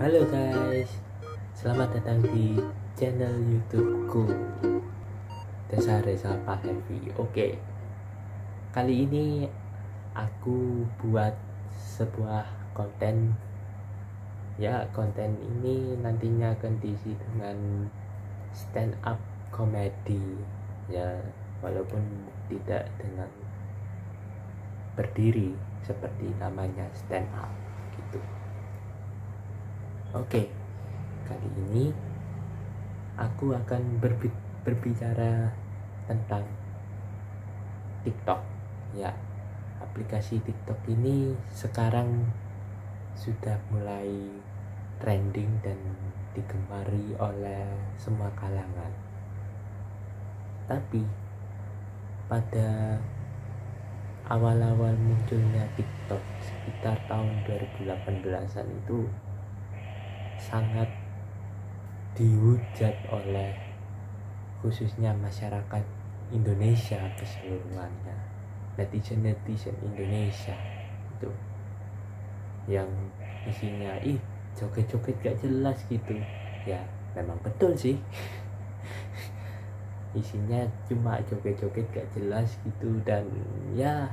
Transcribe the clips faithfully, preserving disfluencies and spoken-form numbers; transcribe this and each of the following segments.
Halo guys, selamat datang di channel YouTubeku Desare Sapa Heavy. Oke, kali ini aku buat sebuah konten. Ya, konten ini nantinya akan diisi dengan stand up comedy. Ya, walaupun tidak dengan berdiri seperti namanya stand up gitu. Oke, kali ini aku akan berbi- berbicara tentang TikTok. Ya, aplikasi TikTok ini sekarang sudah mulai trending dan digemari oleh semua kalangan. Tapi pada awal-awal munculnya TikTok sekitar tahun dua ribu delapan belasan itu sangat dihujat oleh khususnya masyarakat Indonesia keseluruhannya, netizen-netizen Indonesia itu yang isinya ih joget-joget gak jelas gitu. Ya memang betul sih isinya cuma joget-joget gak jelas gitu, dan ya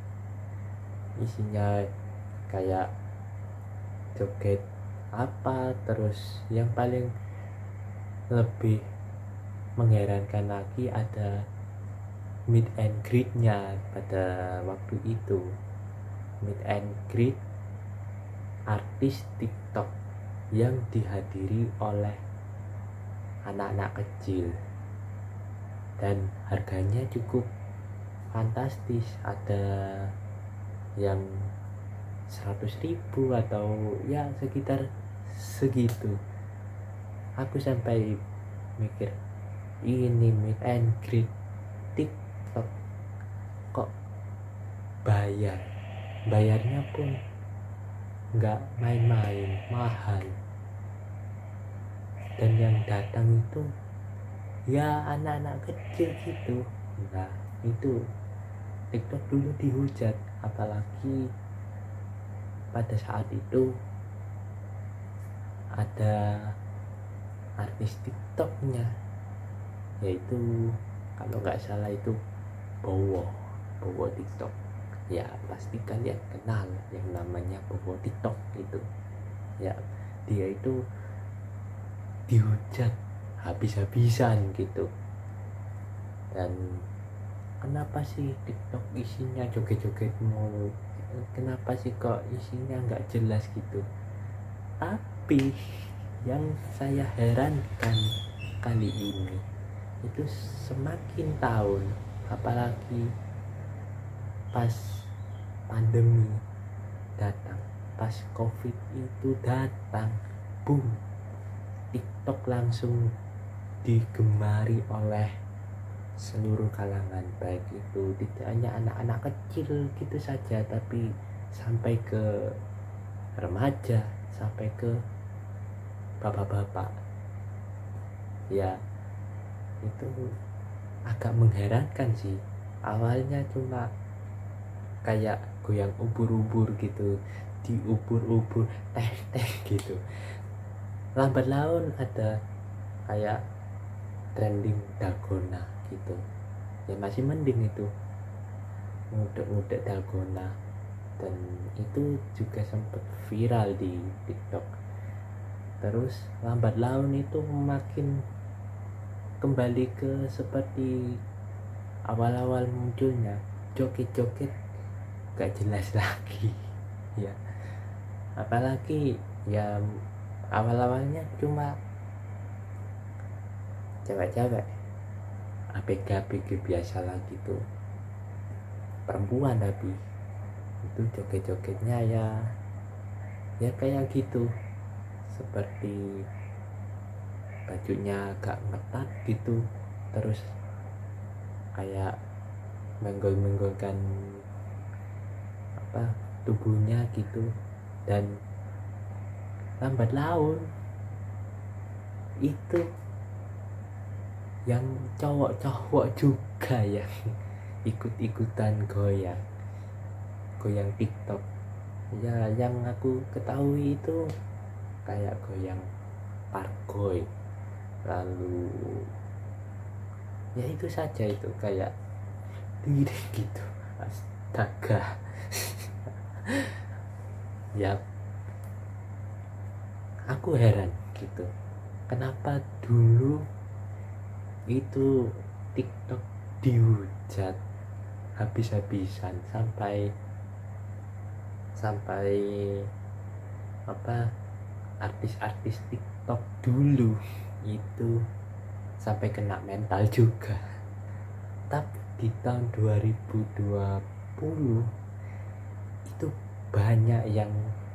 isinya kayak joget apa, terus yang paling lebih mengherankan lagi ada meet and greet-nya pada waktu itu. Meet and greet artis TikTok yang dihadiri oleh anak-anak kecil dan harganya cukup fantastis, ada yang seratus ribu atau ya sekitar segitu. Aku sampai mikir, ini meet and greet TikTok kok bayar, bayarnya pun nggak main-main, mahal, dan yang datang itu ya anak-anak kecil gitu. Nah itu TikTok dulu dihujat, apalagi pada saat itu ada artis TikToknya, yaitu kalau nggak salah itu Bowo Bowo TikTok. Ya pasti kalian kenal yang namanya Bowo TikTok itu. Ya dia itu dihujat habis-habisan gitu. Dan kenapa sih TikTok isinya joget-joget mulu? Kenapa sih kok isinya nggak jelas gitu? Tapi yang saya herankan kali ini itu semakin tahun, apalagi pas pandemi datang, pas COVID itu datang, boom, TikTok langsung digemari oleh seluruh kalangan, baik itu tidak hanya anak-anak kecil gitu saja, tapi sampai ke remaja, sampai ke bapak-bapak. Ya itu agak mengherankan sih. Awalnya cuma kayak goyang ubur-ubur gitu, diubur-ubur teh-teh gitu. Lambat laun ada kayak trending dalgona gitu. Ya masih mending itu, ngudek-ngudek dalgona, dan itu juga sempat viral di TikTok. Terus lambat laun itu makin kembali ke seperti awal-awal munculnya, joget-joget gak jelas lagi. Ya apalagi ya awal-awalnya cuma cewek-cewek A B G A B G biasa lah gitu, perempuan, tapi itu joget-jogetnya ya ya kayak gitu, seperti bajunya agak ngetat gitu, terus kayak menggol-menggolkan apa tubuhnya gitu. Dan lambat laun itu yang cowok-cowok juga yang ikut-ikutan goyang goyang TikTok. Ya yang aku ketahui itu kayak goyang parkoy, lalu ya itu saja, itu kayak diri gitu, astaga. Ya aku heran gitu, kenapa dulu itu TikTok dihujat habis-habisan sampai sampai apa artis-artis TikTok dulu itu sampai kena mental juga. Tapi di tahun dua ribu dua puluh itu banyak yang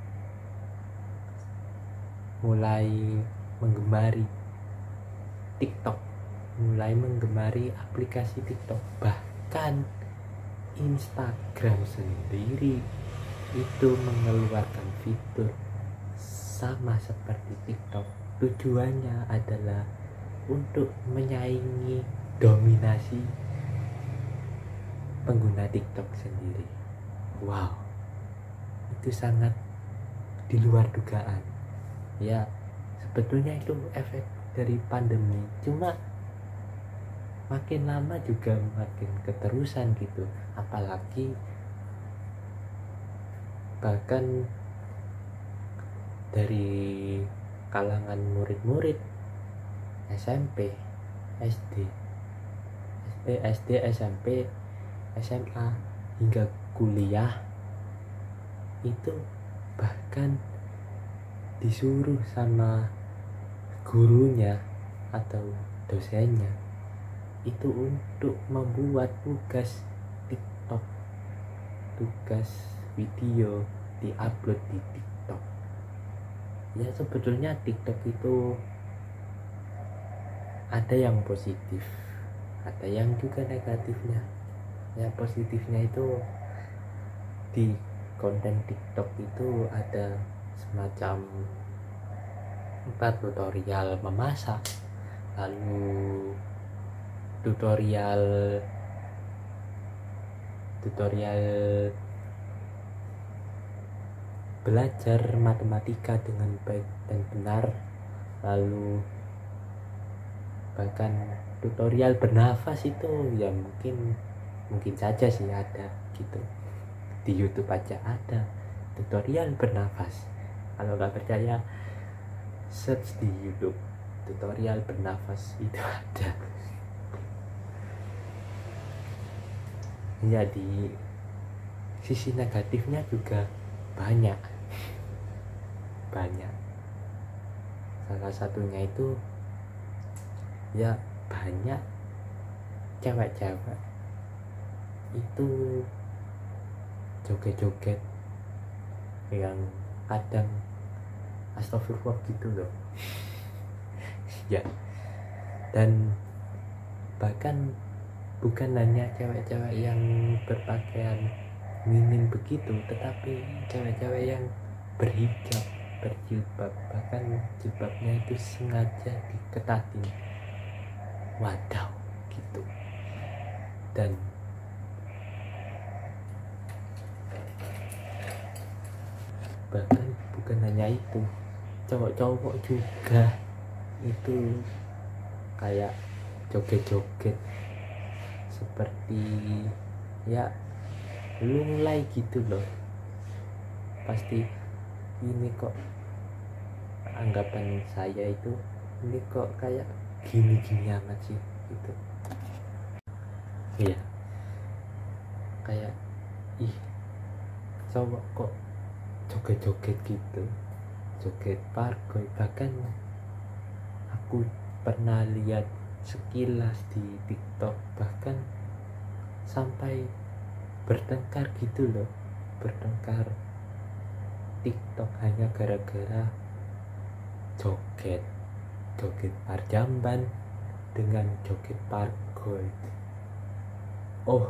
mulai menggemari TikTok, mulai menggemari aplikasi TikTok. Bahkan Instagram sendiri itu mengeluarkan fitur sama seperti TikTok. Tujuannya adalah untuk menyaingi dominasi pengguna TikTok sendiri. Wow, itu sangat di luar dugaan. Ya sebetulnya itu efek dari pandemi, cuma makin lama juga makin keterusan gitu. Apalagi bahkan dari kalangan murid-murid S M P, S D, S D, S M P, S M A hingga kuliah itu bahkan disuruh sama gurunya atau dosennya itu untuk membuat tugas TikTok, tugas video diupload di TikTok. Ya sebetulnya TikTok itu ada yang positif, ada yang juga negatifnya. Ya positifnya itu di konten TikTok itu ada semacam empat tutorial memasak, lalu tutorial tutorial belajar matematika dengan baik dan benar, lalu bahkan tutorial bernafas itu ya mungkin mungkin saja sih ada gitu, di YouTube aja ada tutorial bernafas. Kalau nggak percaya search di YouTube tutorial bernafas, itu ada. Ya di sisi negatifnya juga banyak banyak salah satunya itu ya banyak cewek-cewek itu joget-joget yang kadang astagfirullah gitu loh. Ya dan bahkan bukan hanya cewek-cewek yang berpakaian minim begitu, tetapi cewek-cewek yang berhijab, berjilbab, bahkan jilbabnya itu sengaja diketatin. Wadaw gitu. Dan bahkan bukan hanya itu, cowok-cowok juga itu kayak joget-joget seperti ya lunglai gitu loh. Pasti ini kok anggapan saya itu ini kok kayak gini-gini amat sih gitu. Iya kayak ih cowok kok joget-joget gitu, joget parkoy. Bahkan aku pernah lihat sekilas di TikTok, bahkan sampai bertengkar gitu loh, bertengkar TikTok hanya gara-gara joget joget parjamban dengan joget parkoy. Oh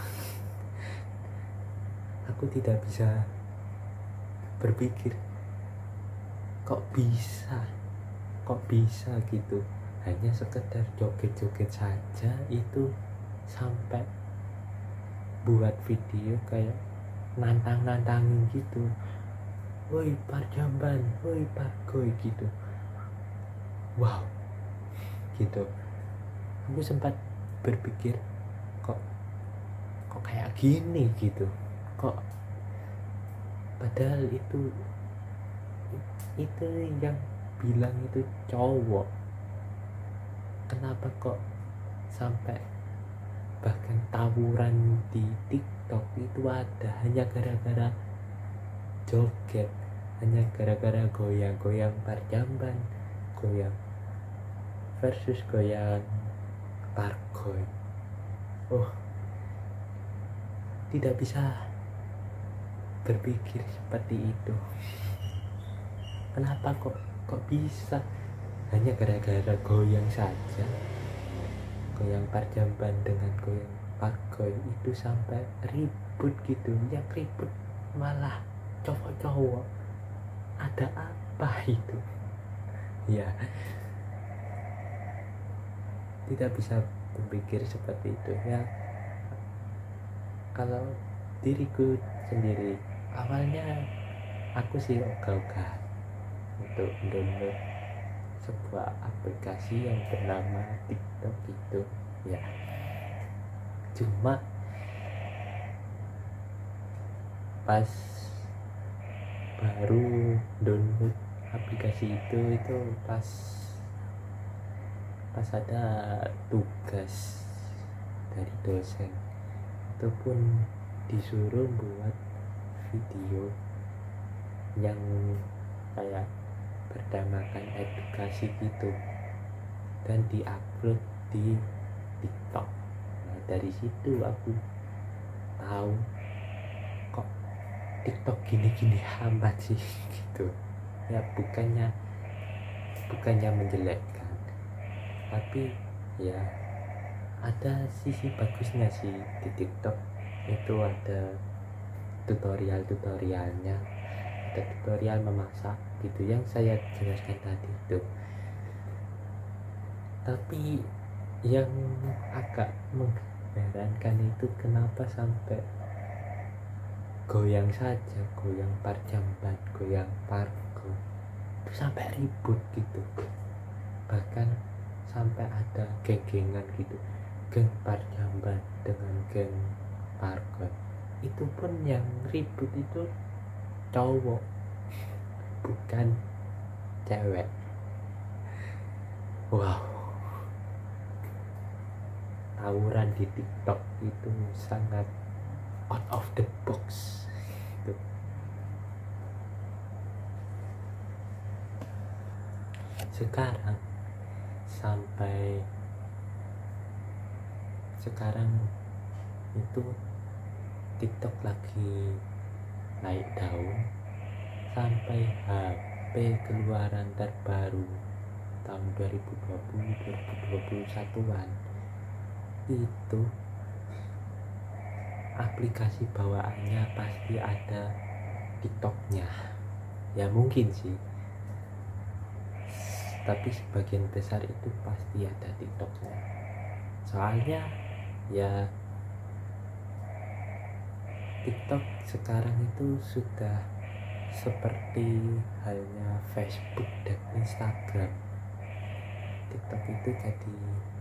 aku tidak bisa berpikir kok bisa kok bisa gitu, hanya sekedar joget-joget saja itu sampai buat video kayak nantang-nantangin gitu. woi Parjamban, woi Pargoy gitu. Wow, gitu. Aku sempat berpikir kok kok kayak gini gitu. Kok padahal itu itu yang bilang itu cowok. Kenapa kok sampai bahkan tawuran di TikTok itu ada hanya gara-gara joget, hanya gara-gara goyang-goyang Parjamban, goyang versus goyang Pargoy. Oh, tidak bisa berpikir seperti itu. Kenapa kok kok bisa hanya gara-gara goyang saja, goyang Parjamban dengan goyang Pargoy itu sampai ribut gitu. Yang ribut malah cowok-cowok. Ada apa itu? Ya, tidak bisa berpikir seperti itu ya. Kalau diriku sendiri, awalnya aku sih ogah-ogah untuk download sebuah aplikasi yang bernama TikTok itu ya. Cuma pas baru download aplikasi itu itu pas pas ada tugas dari dosen, itu pun disuruh buat video yang kayak berdamakan edukasi gitu dan diupload di TikTok. Nah, dari situ aku tahu kok TikTok gini-gini amat sih gitu. Ya bukannya bukannya menjelekkan, tapi ya ada sisi bagusnya sih di TikTok. Itu ada tutorial-tutorialnya, ada tutorial memasak gitu yang saya jelaskan tadi itu. Tapi yang agak mengherankan itu kenapa sampai goyang saja, goyang Parjamban, goyang Pargo itu sampai ribut gitu. Bahkan sampai ada geng-gengan gitu, geng Parjamban dengan geng Pargo. Itu pun yang ribut itu cowok, bukan cewek. Wow, tawuran di TikTok itu sangat out of the box gitu. Sekarang sampai sekarang itu TikTok lagi naik daun, sampai H P keluaran terbaru tahun dua ribu dua puluh dua ribu dua puluh satuan itu aplikasi bawaannya pasti ada TikToknya. Ya mungkin sih, tapi sebagian besar itu pasti ada TikToknya. Soalnya ya TikTok sekarang itu sudah seperti halnya Facebook dan Instagram. TikTok itu jadi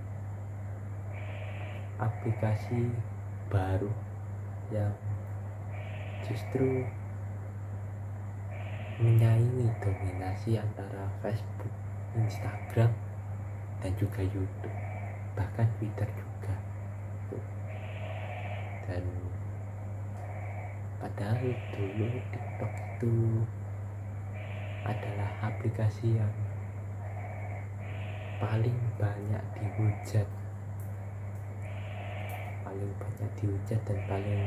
aplikasi baru yang justru menyaingi dominasi antara Facebook, Instagram, dan juga YouTube, bahkan Twitter juga. Dan padahal dulu TikTok itu adalah aplikasi yang paling banyak dihujat, paling banyak dihujat dan paling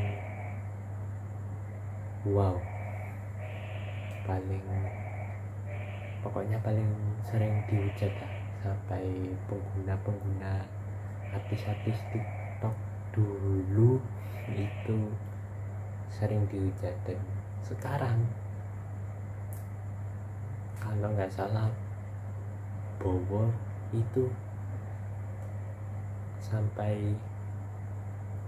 wow, paling pokoknya paling sering dihujat lah. Sampai pengguna-pengguna artis-artis TikTok dulu itu sering dihujat. Dan sekarang kalau nggak salah Bowo itu sampai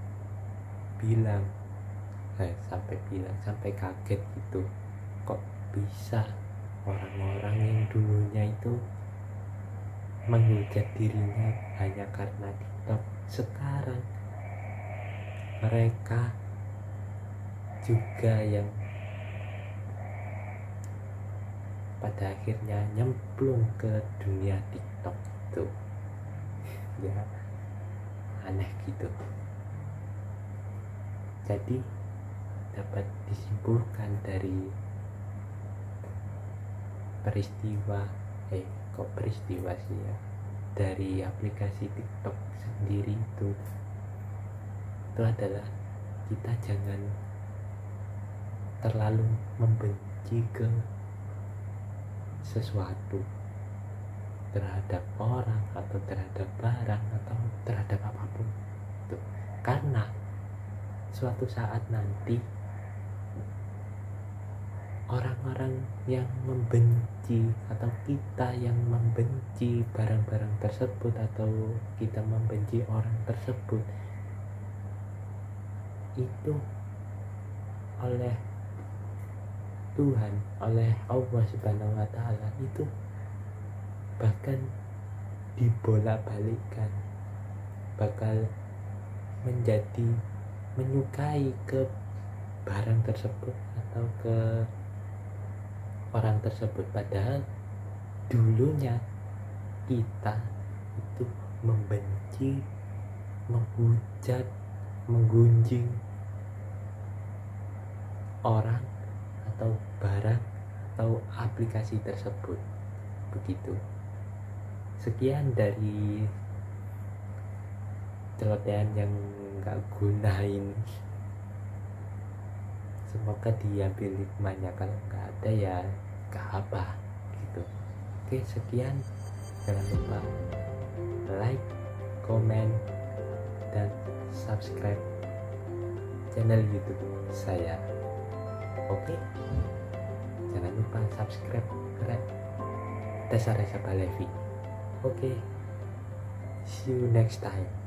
bilang eh, sampai bilang sampai kaget gitu, kok bisa orang-orang yang dulunya itu menghujat dirinya hanya karena TikTok, sekarang mereka juga yang pada akhirnya nyemplung ke dunia TikTok itu. Ya aneh gitu. Jadi dapat disimpulkan dari peristiwa eh kok peristiwa sih ya dari aplikasi TikTok sendiri itu itu adalah kita jangan terlalu membenci ke sesuatu, terhadap orang atau terhadap barang atau terhadap apapun itu, karena suatu saat nanti orang-orang yang membenci atau kita yang membenci barang-barang tersebut atau kita membenci orang tersebut itu oleh Tuhan, oleh Allah Subhanahu wa Ta'ala itu bahkan dibolak-balikkan, bakal menjadi menyukai ke barang tersebut atau ke orang tersebut, padahal dulunya kita itu membenci, menghujat, menggunjing orang atau barang atau aplikasi tersebut. Begitu. Sekian dari celotehan yang gak gunain, semoga diambil hikmahnya, kalau gak ada ya gak apa gitu. Oke, sekian, jangan lupa like, komen, dan subscribe channel YouTube saya. Oke, jangan lupa subscribe Rek Desa Resa Balevi. Oke, see you next time.